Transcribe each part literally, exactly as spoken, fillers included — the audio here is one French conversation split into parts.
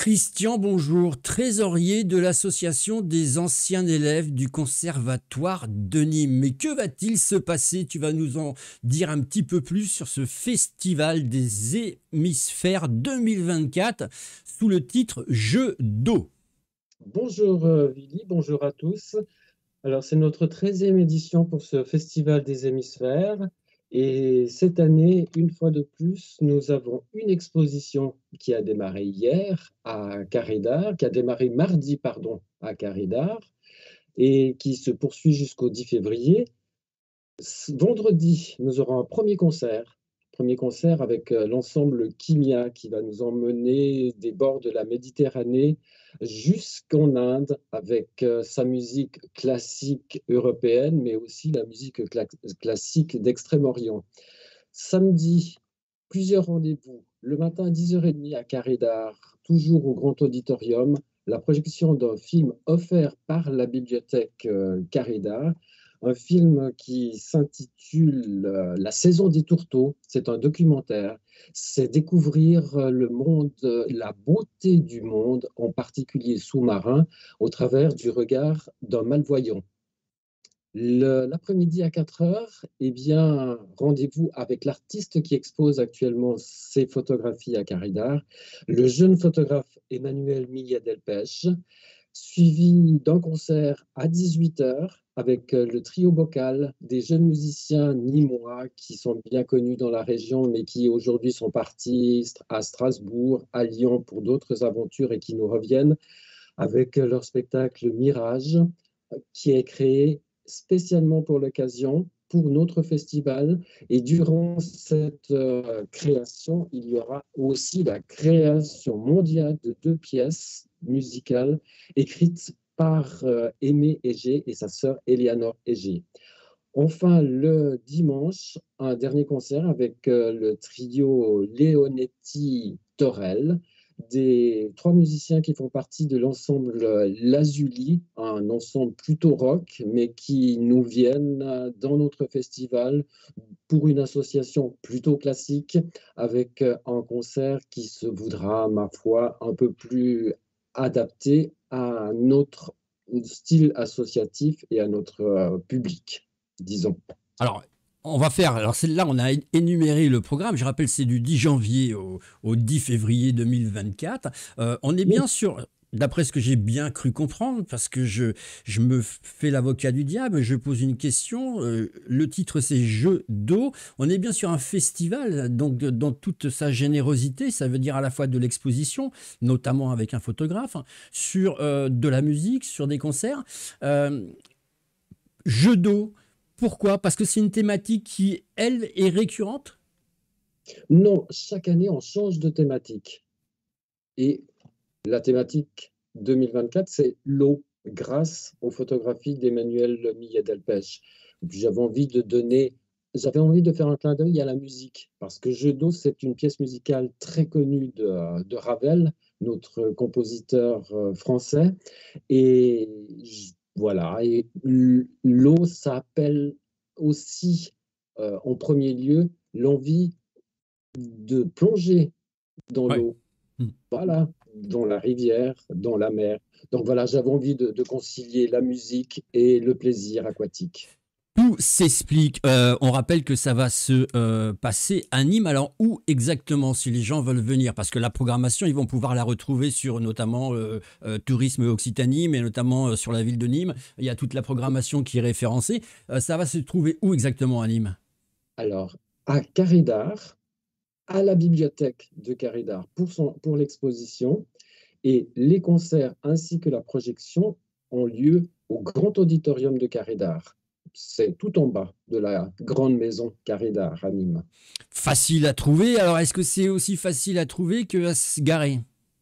Christian, bonjour, trésorier de l'association des anciens élèves du Conservatoire de Nîmes. Mais que va-t-il se passer? Tu vas nous en dire un petit peu plus sur ce festival des hémisphères deux mille vingt-quatre sous le titre Jeux d'eau. Bonjour euh, Willy, bonjour à tous. Alors c'est notre treizième édition pour ce Festival des hémisphères et cette année, une fois de plus, nous avons une exposition qui a démarré hier à Carré-d'Art, qui a démarré mardi, pardon, à Carré-d'Art et qui se poursuit jusqu'au dix février. S- Vendredi, nous aurons un premier concert. Premier concert avec euh, l'ensemble Kimia qui va nous emmener des bords de la Méditerranée jusqu'en Inde avec euh, sa musique classique européenne, mais aussi la musique cla- classique d'Extrême-Orient. Samedi, plusieurs rendez-vous. Le matin à dix heures trente à Carré d'Art, toujours au Grand Auditorium, la projection d'un film offert par la bibliothèque euh, Carré d'Art, un film qui s'intitule euh, La saison des tourteaux. C'est un documentaire. C'est découvrir euh, le monde, euh, la beauté du monde, en particulier sous-marin, au travers du regard d'un malvoyant. Le- L'après-midi à quatre heures, eh bien, rendez-vous avec l'artiste qui expose actuellement ses photographies à Caridar, le jeune photographe Emmanuel Millet-Delpech, suivi d'un concert à dix-huit heures avec euh, le trio vocal des jeunes musiciens nîmois qui sont bien connus dans la région, mais qui aujourd'hui sont partis à Strasbourg, à Lyon pour d'autres aventures et qui nous reviennent avec leur spectacle Mirage, qui est créé spécialement pour l'occasion, pour notre festival. Et durant cette euh, création, il y aura aussi la création mondiale de deux pièces musicales écrites par euh, Aimé Egé et sa sœur Eleanor Egé. Enfin, le dimanche, un dernier concert avec euh, le trio Leonetti-Torel, des trois musiciens qui font partie de l'ensemble euh, Lazuli, un ensemble plutôt rock, mais qui nous viennent euh, dans notre festival pour une association plutôt classique, avec euh, un concert qui se voudra, ma foi, un peu plus adapté à notre style associatif et à notre euh, public, disons. Alors, on va faire, alors c'est là, on a énuméré le programme. Je rappelle, c'est du dix janvier au, au dix février deux mille vingt-quatre. Euh, on est Oui, bien sûr, d'après ce que j'ai bien cru comprendre, parce que je, je me fais l'avocat du diable, je pose une question. Euh, le titre, c'est Jeux d'eau. On est bien sur un festival, donc de- dans toute sa générosité, ça veut dire à la fois de l'exposition, notamment avec un photographe, sur euh, de la musique, sur des concerts. Euh, Jeux d'eau. Pourquoi? Parce que c'est une thématique qui, elle, est récurrente. non, chaque année, on change de thématique. Et la thématique deux mille vingt-quatre, c'est l'eau, grâce aux photographies d'Emmanuel Millet-Delpech. J'avais envie de donner, j'avais envie de faire un clin d'œil à la musique, parce que Jeux d'eau, c'est une pièce musicale très connue de, de Ravel, notre compositeur euh, français. Et j- voilà, et l- l'eau, ça appelle aussi, euh, en premier lieu, l'envie de plonger dans Ouais. l'eau, voilà, dans la rivière, dans la mer. Donc voilà, j'avais envie de, de concilier la musique et le plaisir aquatique. Tout s'explique. Euh, on rappelle que ça va se euh, passer à Nîmes. Alors, où exactement, si les gens veulent venir? Parce que la programmation, ils vont pouvoir la retrouver sur notamment euh, euh, Tourisme Occitanie, mais notamment euh, sur la ville de Nîmes. Il y a toute la programmation qui est référencée. Euh, ça va se trouver où exactement à Nîmes? Alors, à Caridar, à la bibliothèque de Caridar pour, son, pour l'exposition, et les concerts ainsi que la projection ont lieu au Grand Auditorium de Caridar. C'est tout en bas de la grande maison Caridar à Nîmes. Facile à trouver. Alors, est-ce que c'est aussi facile à trouver que à se garer?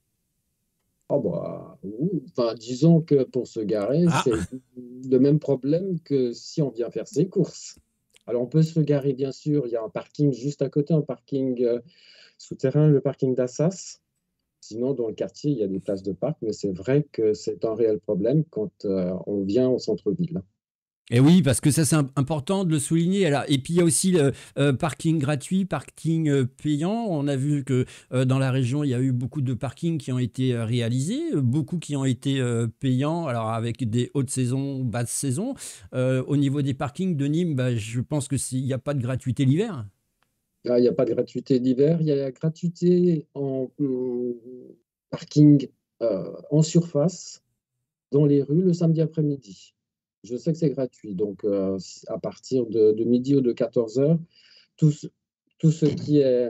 Oh bah, oui. Enfin, disons que pour se garer, c'est Ah, le même problème que si on vient faire ses courses. Alors, on peut se garer, bien sûr, il y a un parking juste à côté, un parking euh, souterrain, le parking d'Assas. Sinon, dans le quartier, il y a des places de parc, mais c'est vrai que c'est un réel problème quand euh, on vient au centre-ville. Et oui, parce que ça, c'est im- important de le souligner. Alors, et puis, il y a aussi le euh, parking gratuit, parking euh, payant. On a vu que euh, dans la région, il y a eu beaucoup de parkings qui ont été euh, réalisés, euh, beaucoup qui ont été euh, payants, alors avec des hautes saisons, basses saisons. Euh, au niveau des parkings de Nîmes, bah, je pense que s'il n'y a pas de gratuité l'hiver. Là, il n'y a pas de gratuité d'hiver, il y a la gratuité en hum, parking euh, en surface dans les rues le samedi après-midi. Je sais que c'est gratuit, donc euh, à partir de, de midi ou de quatorze heures, tout, ce- tout ce qui est,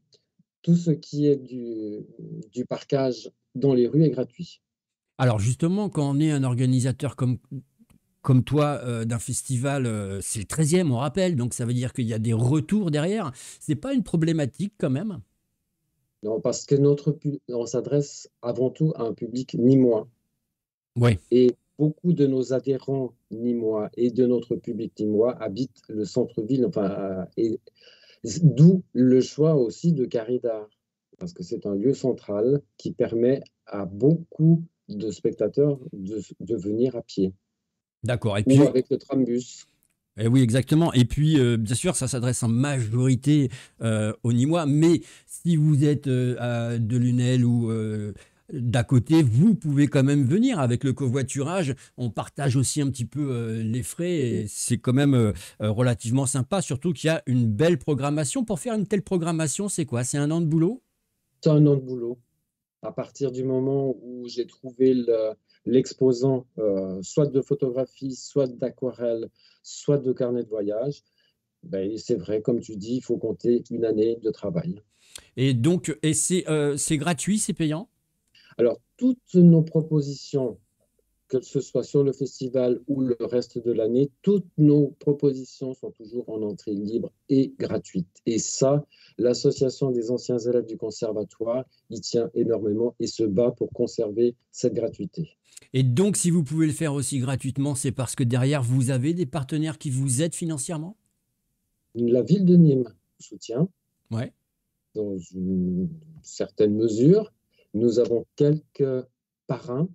tout ce qui est du, du parquage dans les rues est gratuit. Alors justement, quand on est un organisateur comme, comme toi euh, d'un festival, euh, c'est le treizième, on rappelle, donc ça veut dire qu'il y a des retours derrière. C'est pas une problématique quand même? Non, parce que notre, pu- on s'adresse avant tout à un public nîmois. Oui. Et beaucoup de nos adhérents nîmois et de notre public nîmois habitent le centre-ville, enfin, euh, et d'où le choix aussi de Carré d'Art, parce que c'est un lieu central qui permet à beaucoup de spectateurs de, de venir à pied D'accord. Et ou puis, avec le trambus. eh oui, exactement. Et puis, euh, bien sûr, ça s'adresse en majorité euh, aux Nîmois. Mais si vous êtes euh, à de Lunel ou euh, d'à côté, vous pouvez quand même venir avec le covoiturage. On partage aussi un petit peu euh, les frais et c'est quand même euh, euh, relativement sympa. Surtout qu'il y a une belle programmation. Pour faire une telle programmation, c'est quoi? C'est un an de boulot? C'est un an de boulot. À partir du moment où j'ai trouvé le- l'exposant, euh, soit de photographie, soit d'aquarelle, soit de carnet de voyage, ben, c'est vrai, comme tu dis, il faut compter une année de travail. Et donc, et c'est euh, c'est gratuit, c'est payant? Alors, toutes nos propositions, que ce soit sur le festival ou le reste de l'année, toutes nos propositions sont toujours en entrée libre et gratuite. Et ça, l'association des anciens élèves du conservatoire y tient énormément et se bat pour conserver cette gratuité. Et donc, si vous pouvez le faire aussi gratuitement, c'est parce que derrière, vous avez des partenaires qui vous aident financièrement? La ville de Nîmes soutient Ouais. dans une certaine mesure. Nous avons quelques parrains,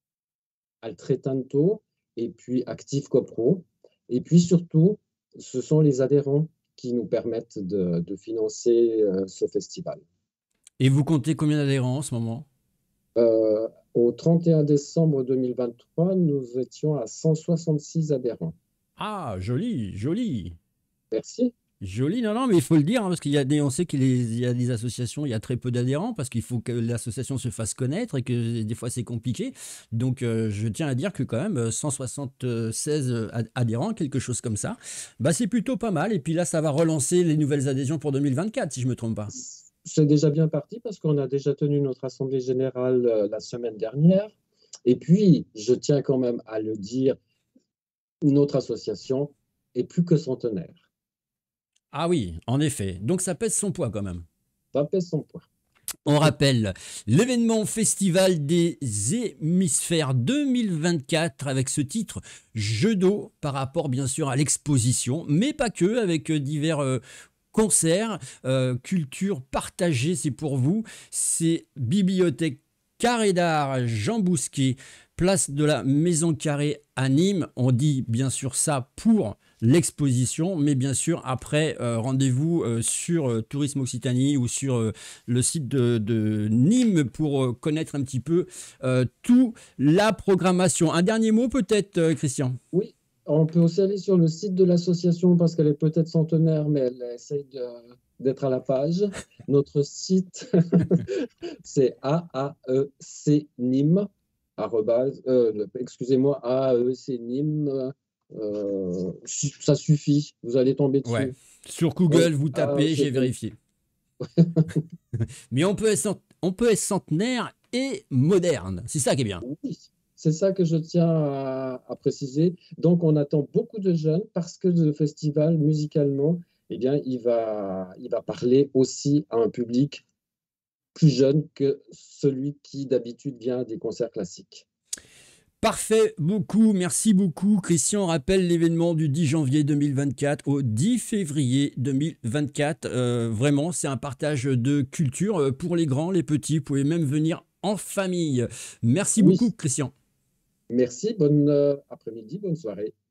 Altrettanto et puis Active CoPro. Et puis surtout, ce sont les adhérents qui nous permettent de, de financer euh, ce festival. Et vous comptez combien d'adhérents en ce moment? Euh, au trente et un décembre deux mille vingt-trois, nous étions à cent soixante-six adhérents. Ah, joli, joli. Merci. Joli, non, non, mais il faut le dire, hein, parce qu'il y a des, on sait qu'il y a des il y a des associations, il y a très peu d'adhérents, parce qu'il faut que l'association se fasse connaître et que des fois c'est compliqué. Donc, euh, je tiens à dire que quand même, cent soixante-seize ad- adhérents, quelque chose comme ça, bah, c'est plutôt pas mal. Et puis là, ça va relancer les nouvelles adhésions pour deux mille vingt-quatre, si je me trompe pas. C'est déjà bien parti parce qu'on a déjà tenu notre assemblée générale euh, la semaine dernière. Et puis, je tiens quand même à le dire, notre association est plus que centenaire. Ah oui, en effet. Donc, ça pèse son poids quand même. Ça pèse son poids. On rappelle l'événement Festival des Hémisphères deux mille vingt-quatre avec ce titre Jeux d'eau par rapport bien sûr à l'exposition, mais pas que, avec euh, divers euh, concerts, euh, culture partagée, c'est pour vous. C'est Bibliothèque Carré d'Art Jean Bousquet, place de la Maison Carrée à Nîmes. On dit bien sûr ça pour l'exposition, mais bien sûr après euh, rendez-vous euh, sur euh, Tourisme Occitanie ou sur euh, le site de, de Nîmes pour euh, connaître un petit peu euh, tout la programmation. Un dernier mot peut-être, euh, Christian? Oui, on peut aussi aller sur le site de l'association parce qu'elle est peut-être centenaire, mais elle essaye de- d'être à la page. Notre site, c'est A A E C Nîmes, arrobase, euh, excusez-moi, A A E C Nîmes, euh, su- ça suffit, vous allez tomber Ouais. dessus. Sur Oui, Google, vous tapez, j'ai A A E C Nîmes. vérifié. Mais on peut être, cent- on peut être centenaire et moderne. C'est ça qui est bien. Oui, c'est ça que je tiens à, à préciser. Donc, on attend beaucoup de jeunes parce que le festival, musicalement, eh bien, il va, il va parler aussi à un public plus jeune que celui qui d'habitude vient à des concerts classiques. Parfait, beaucoup, merci beaucoup. Christian on rappelle l'événement du dix janvier deux mille vingt-quatre au dix février deux mille vingt-quatre. Euh, vraiment, c'est un partage de culture euh, pour les grands, les petits. Vous pouvez même venir en famille. Merci beaucoup, Oui, Christian. merci, bonne euh, après-midi, bonne soirée.